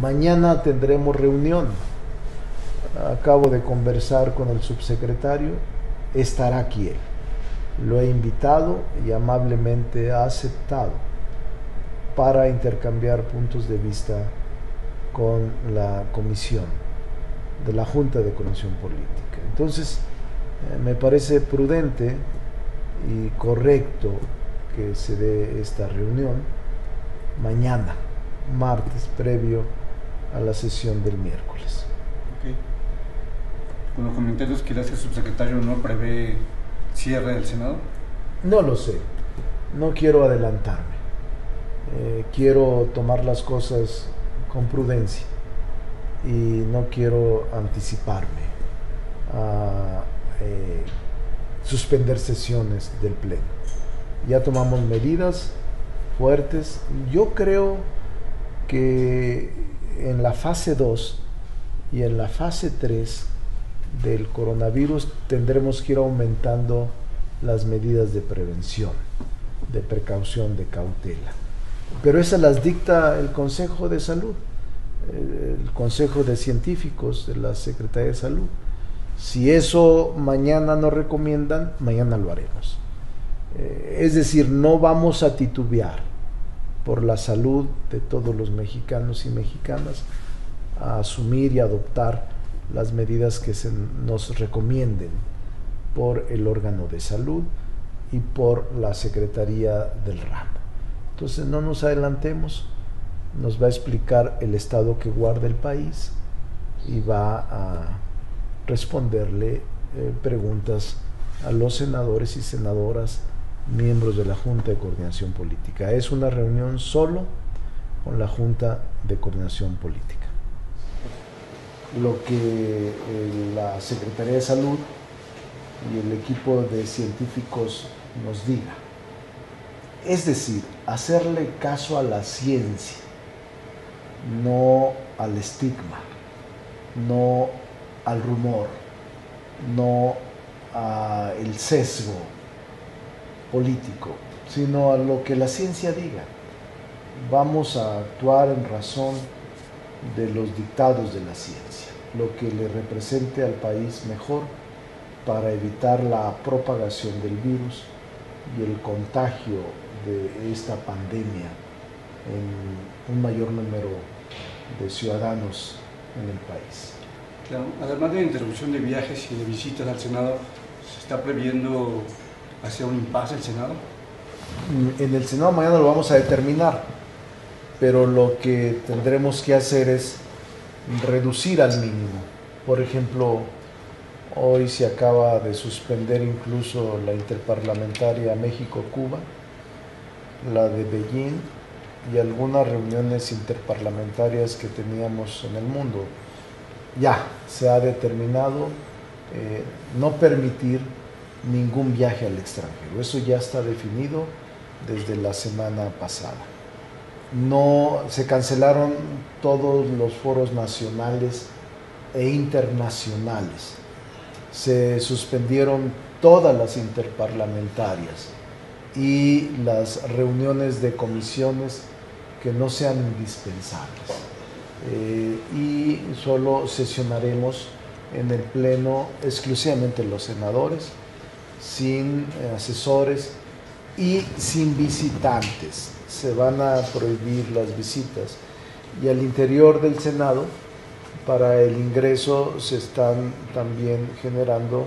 Mañana tendremos reunión. Acabo de conversar con el subsecretario, estará aquí él. Lo he invitado y amablemente ha aceptado para intercambiar puntos de vista con la comisión de la Junta de Coordinación Política. Entonces, me parece prudente y correcto que se dé esta reunión mañana, martes, previo a la sesión del miércoles. Okay. Con los comentarios que le hace el subsecretario, ¿no prevé cierre del Senado? No lo sé, no quiero adelantarme, quiero tomar las cosas con prudencia y no quiero anticiparme a suspender sesiones del Pleno. Ya tomamos medidas fuertes. Yo creo que en la fase 2 y en la fase 3 del coronavirus tendremos que ir aumentando las medidas de prevención, de precaución, de cautela. Pero esas las dicta el Consejo de Salud, el Consejo de Científicos de la Secretaría de Salud. Si eso mañana nos recomiendan, mañana lo haremos. Es decir, no vamos a titubear por la salud de todos los mexicanos y mexicanas a asumir y adoptar las medidas que se nos recomienden por el órgano de salud y por la Secretaría del ramo. Entonces no nos adelantemos, nos va a explicar el estado que guarda el país y va a responderle preguntas a los senadores y senadoras, miembros de la Junta de Coordinación Política. Es una reunión solo con la Junta de Coordinación Política. Lo que la Secretaría de Salud y el equipo de científicos nos diga. Es decir, hacerle caso a la ciencia, no al estigma, no al rumor, no al sesgo político, sino a lo que la ciencia diga. Vamos a actuar en razón de los dictados de la ciencia, lo que le represente al país mejor para evitar la propagación del virus y el contagio de esta pandemia en un mayor número de ciudadanos en el país. Claro, además de la interrupción de viajes y de visitas al Senado, ¿se está previendo hacer un impasse el Senado? En el Senado mañana lo vamos a determinar, pero lo que tendremos que hacer es reducir al mínimo. Por ejemplo, hoy se acaba de suspender incluso la interparlamentaria México-Cuba, la de Beijing y algunas reuniones interparlamentarias que teníamos en el mundo. Ya se ha determinado no permitir ningún viaje al extranjero. Eso ya está definido desde la semana pasada. No se cancelaron todos los foros nacionales e internacionales. Se suspendieron todas las interparlamentarias y las reuniones de comisiones que no sean indispensables. Y solo sesionaremos en el Pleno exclusivamente los senadores, sin asesores y sin visitantes. Se van a prohibir las visitas. Y al interior del Senado, para el ingreso, se están también generando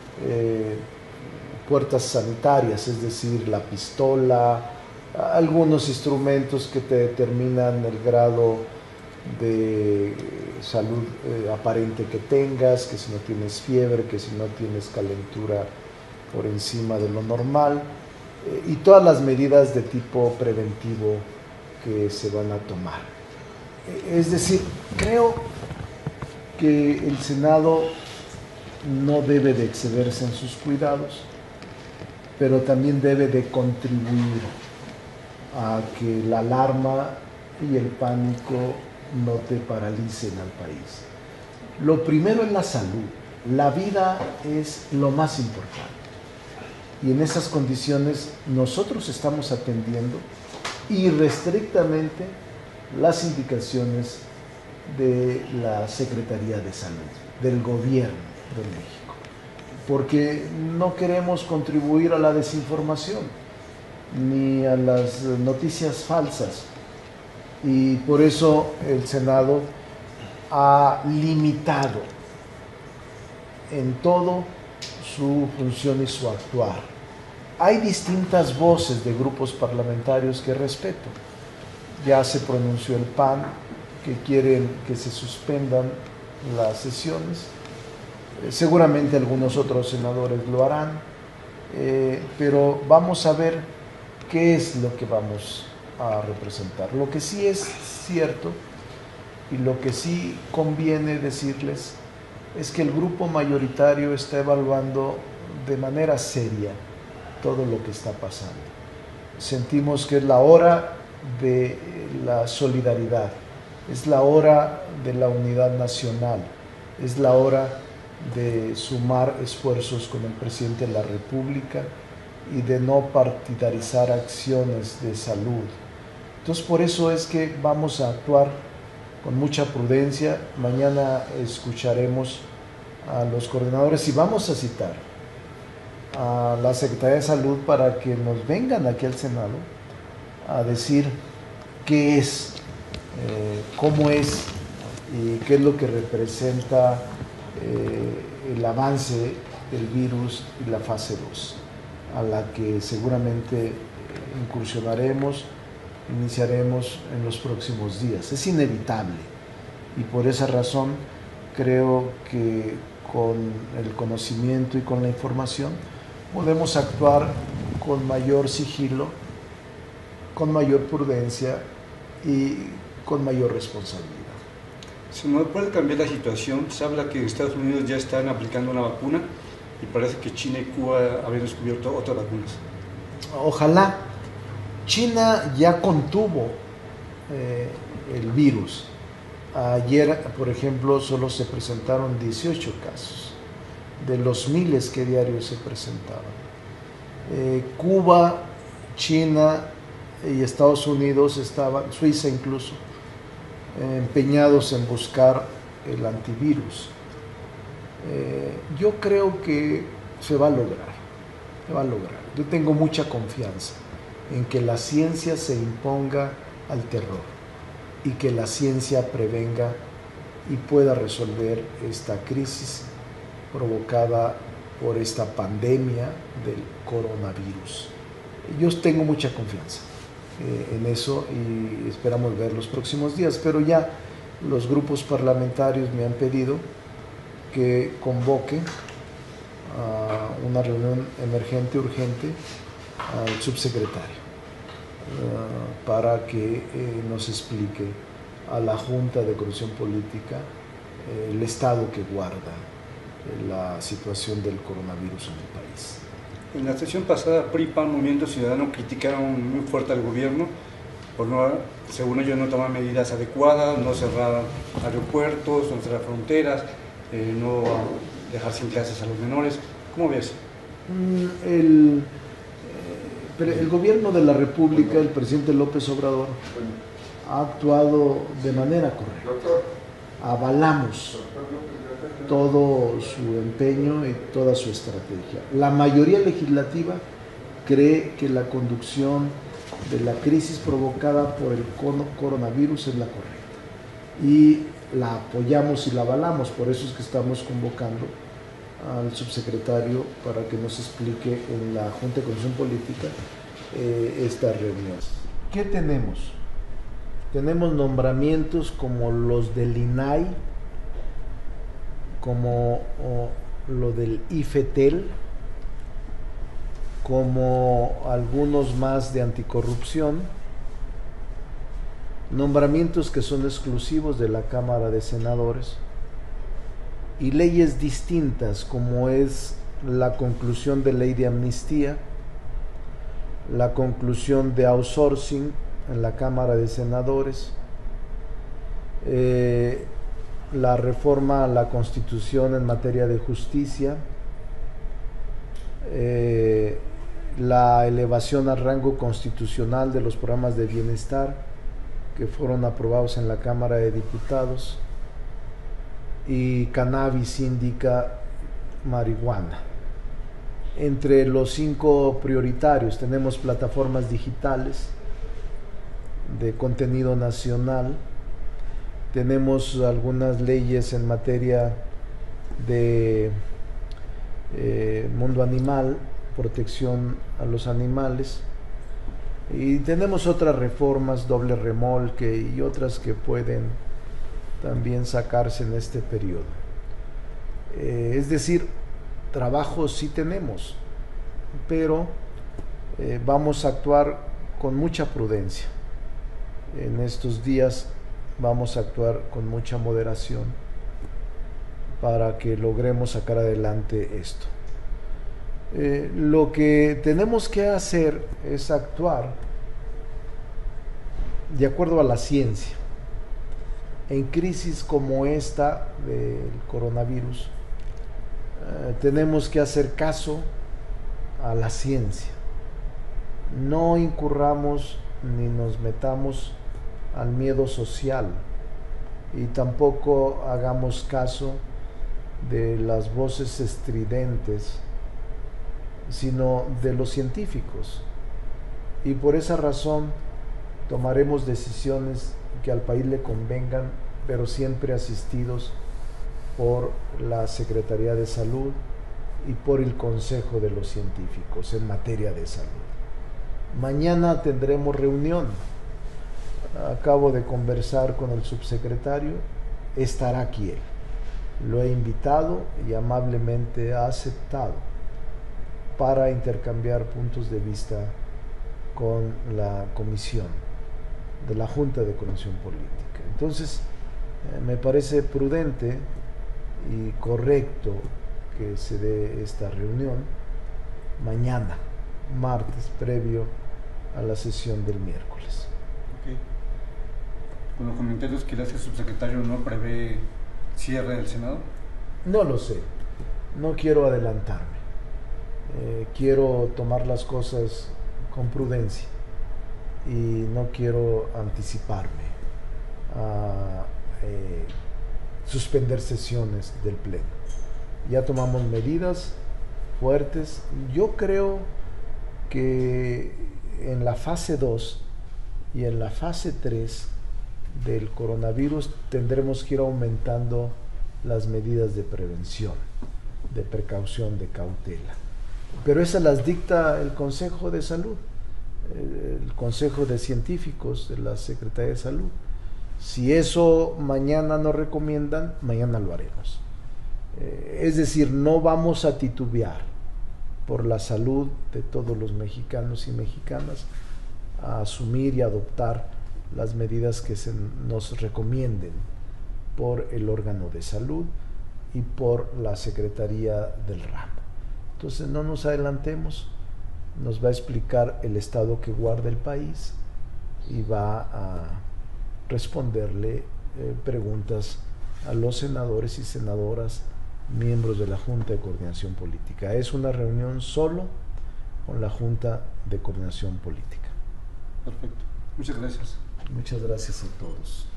puertas sanitarias, es decir, la pistola, algunos instrumentos que te determinan el grado de salud aparente que tengas, que si no tienes fiebre, que si no tienes calentura por encima de lo normal, y todas las medidas de tipo preventivo que se van a tomar. Es decir, creo que el Senado no debe de excederse en sus cuidados, pero también debe de contribuir a que la alarma y el pánico no te paralicen al país. Lo primero es la salud, la vida es lo más importante. Y en esas condiciones nosotros estamos atendiendo irrestrictamente las indicaciones de la Secretaría de Salud, del gobierno de México, porque no queremos contribuir a la desinformación ni a las noticias falsas, y por eso el Senado ha limitado en todo su función y su actuar. Hay distintas voces de grupos parlamentarios que respeto. Ya se pronunció el PAN, que quieren que se suspendan las sesiones. Seguramente algunos otros senadores lo harán, pero vamos a ver qué es lo que vamos a representar. Lo que sí es cierto y lo que sí conviene decirles es que el grupo mayoritario está evaluando de manera seria todo lo que está pasando. Sentimos que es la hora de la solidaridad, es la hora de la unidad nacional, es la hora de sumar esfuerzos con el presidente de la República y de no partidarizar acciones de salud. Entonces, por eso es que vamos a actuar con mucha prudencia. Mañana escucharemos a los coordinadores y vamos a citar a la Secretaría de Salud para que nos vengan aquí al Senado a decir qué es, cómo es y qué es lo que representa el avance del virus y la fase 2, a la que seguramente incursionaremos, iniciaremos en los próximos días. Es inevitable y por esa razón creo que con el conocimiento y con la información podemos actuar con mayor sigilo, con mayor prudencia y con mayor responsabilidad. Si no puede cambiar la situación, se habla que en Estados Unidos ya están aplicando una vacuna y parece que China y Cuba habían descubierto otras vacunas. Ojalá. China ya contuvo el virus. Ayer, por ejemplo, solo se presentaron 18 casos de los miles que diarios se presentaban. Cuba, China y Estados Unidos estaban, Suiza incluso, empeñados en buscar el antivirus. Yo creo que se va a lograr, se va a lograr. Yo tengo mucha confianza en que la ciencia se imponga al terror y que la ciencia prevenga y pueda resolver esta crisis provocada por esta pandemia del coronavirus. Yo tengo mucha confianza en eso y esperamos ver los próximos días, pero ya los grupos parlamentarios me han pedido que convoque a una reunión emergente, urgente, al subsecretario para que nos explique a la Junta de Coordinación Política el estado que guarda la situación del coronavirus en el país. En la sesión pasada, PRI, PAN, Movimiento Ciudadano criticaron muy fuerte al gobierno por no, según ellos, no tomar medidas adecuadas, no cerrar aeropuertos, no cerrar fronteras, no dejar sin clases a los menores. ¿Cómo ves? El gobierno de la República, el presidente López Obrador, ha actuado de manera correcta. Avalamos todo su empeño y toda su estrategia. La mayoría legislativa cree que la conducción de la crisis provocada por el coronavirus es la correcta. Y la apoyamos y la avalamos, por eso es que estamos convocando al subsecretario para que nos explique en la Junta de Coordinación Política esta reunión. ¿Qué tenemos? Tenemos nombramientos como los del INAI, como lo del IFETEL, como algunos más de anticorrupción, nombramientos que son exclusivos de la Cámara de Senadores, y leyes distintas como es la conclusión de ley de amnistía, la conclusión de outsourcing en la Cámara de Senadores, la reforma a la Constitución en materia de justicia, la elevación al rango constitucional de los programas de bienestar, que fueron aprobados en la Cámara de Diputados, y cannabis indica marihuana. Entre los 5 prioritarios tenemos plataformas digitales de contenido nacional, tenemos algunas leyes en materia de mundo animal, protección a los animales, y tenemos otras reformas, doble remolque y otras que pueden también sacarse en este periodo. Es decir, trabajo sí tenemos, pero vamos a actuar con mucha prudencia. En estos días vamos a actuar con mucha moderación para que logremos sacar adelante esto. Lo que tenemos que hacer es actuar de acuerdo a la ciencia. En crisis como esta del coronavirus, tenemos que hacer caso a la ciencia. No incurramos ni nos metamos al miedo social, y tampoco hagamos caso de las voces estridentes, sino de los científicos. Y por esa razón tomaremos decisiones que al país le convengan, pero siempre asistidos por la Secretaría de Salud y por el Consejo de los Científicos en materia de salud. Mañana tendremos reunión. Acabo de conversar con el subsecretario, estará aquí él. Lo he invitado y amablemente ha aceptado para intercambiar puntos de vista con la comisión de la Junta de Coordinación Política. Entonces, me parece prudente y correcto que se dé esta reunión mañana, martes, previo a la sesión del miércoles. Okay. Con los comentarios que le hace el subsecretario, ¿no prevé cierre del Senado? No lo sé, no quiero adelantarme. Quiero tomar las cosas con prudencia y no quiero anticiparme a suspender sesiones del Pleno. Ya tomamos medidas fuertes. Yo creo que en la fase 2 y en la fase 3 del coronavirus tendremos que ir aumentando las medidas de prevención, de precaución, de cautela. Pero esas las dicta el Consejo de Salud, el Consejo de Científicos de la Secretaría de Salud. Si eso mañana nos recomiendan, mañana lo haremos. Es decir, no vamos a titubear por la salud de todos los mexicanos y mexicanas a asumir y adoptar las medidas que se nos recomienden por el órgano de salud y por la Secretaría del ramo. Entonces no nos adelantemos, nos va a explicar el estado que guarda el país y va a responderle preguntas a los senadores y senadoras, miembros de la Junta de Coordinación Política. Es una reunión solo con la Junta de Coordinación Política. Perfecto. Muchas gracias. Muchas gracias a todos.